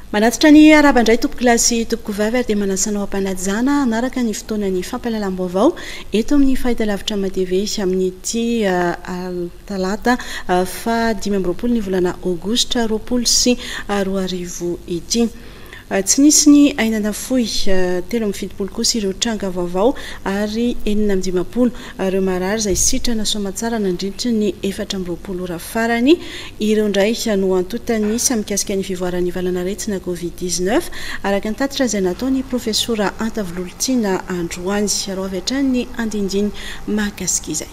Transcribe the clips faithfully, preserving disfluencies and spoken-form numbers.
Manatitra ny arabandray tompo-kilasy tompoko vavy ary dia manasanao ampanajana anaraka ny fotoanany fampalalam-baovao eto amin'ny fahitalavitra matv amin'ity talata fa dimy amby roapolo ny volana aogositra roapolo sy roa arivo ity. Tsy nisy ny ainana fohy telo amin'ny fitopolo kosa ireo tranga vaovao ary enina amin'ny dimapolo ireo marary izay sitrana soamantsara nandritra ny efatra amby roapolo ora farany. Ireo ndray no antotany sy mikasika ny fivoaran'ny valanaretina covid dix-neuf araka ny tatitra izay nataony profesora Antavololontiana androany. Aro avy hatrany ny andindiny mahakasika izay.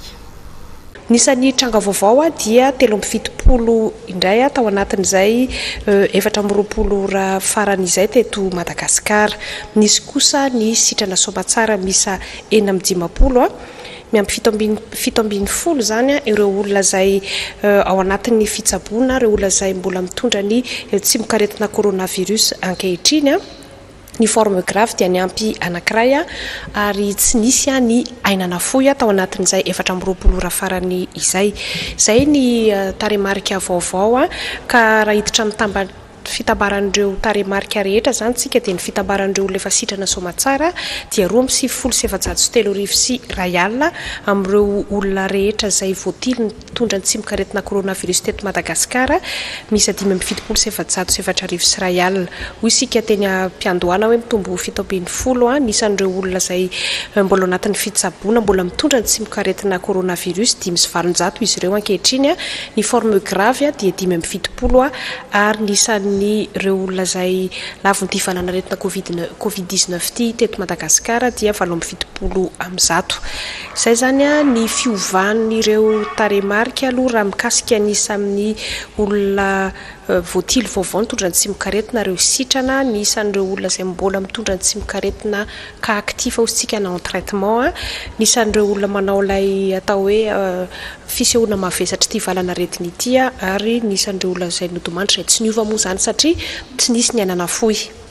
Nisan'ny tranga vaovao dia telo amby fitopolo indray tao anatin'izay efatra amby roapolo ora farany izay teto Madagasikara. Nisy kosa ny sitrana soamantsara misa enina amby dimapolo miampy fito ambiny fito ambiny folo zany ireo olona izay ao anatin'ny fitsaboana, ireo olona izay mbola mitondra ny tsimok'aretina coronavirus ankehitriny. Ny forme grave dia ny ampy anankiray ary tsy nisy ny ainana fohy tao anatin'izay efatra amby roapolo ora farany izay. Izay ny taremarika vaovao ka raha hiditra mitamba fitambaran'ireo taremarika rehetra zany tsika dia ny fitambaran'ireo olona efa sitrana soamantsara dia roa amby sivifolo sy efajato sy telo arivo sy iray alina amin'ireo olona rehetra izay voatily mitondra ny tsimok'aretina coronavirus teto Madagasikara misy dimy amby fitopolo sy efajato sy efatra arivo sy iray alina. Hoy isika teny am-piandohana hoe mitombo fito ambiny folo nisan'ireo olona izay mbola anatin'ny fitsaboana mbola mitondra ny tsimok'aretina coronavirus dimy sy valonjato izy ireo ankehitriny. Ny forme grave dia dimy amby fitopolo ary nisan'ny ny ireo olona izay lavon'ny ty valanaretina covid dix-neuf ty teto Madagasikara dia valo amby fitopolo amby zato. Izay zany ny fiovan'ireo taremarika aloha raha mikasika nisy amin'ny olona voatily vaovao mitondra ny tsimok'aretina ireo sitrana, nisan'ireo olona izay mbola mitondra ny tsimok'aretina ka aktifa ositsika na en traitement, nisan'ireo olona manao ilay atao hoe fisehoana mavesatra ty valanaretina ity ary nisan'ireo olona izay nodomandry izay tsy niova moa zany satria tsy nisy ny ainana fohy.